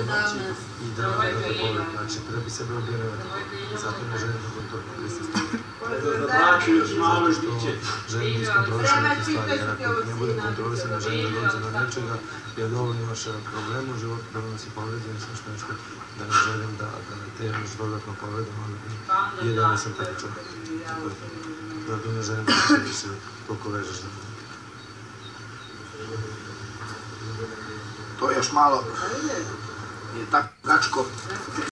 i da nemate pogled. Znači, kada bi sebe objavljavati pogled. Zato ne želim da kontrolim prisustvo. Zato što želim da iskontrolišem neke stvari, jer ako ne budem kontrolisan, ne želim da dođem do nečega, jer dovoljno imaš problema u životu, dovoljno si povređen, svašta nešto, da ne želim da te još dodatno povredam, ali je da nisam tako čovjek. Zato ne želim da se više koliko vežeš da budem. To još malo je tako gačko.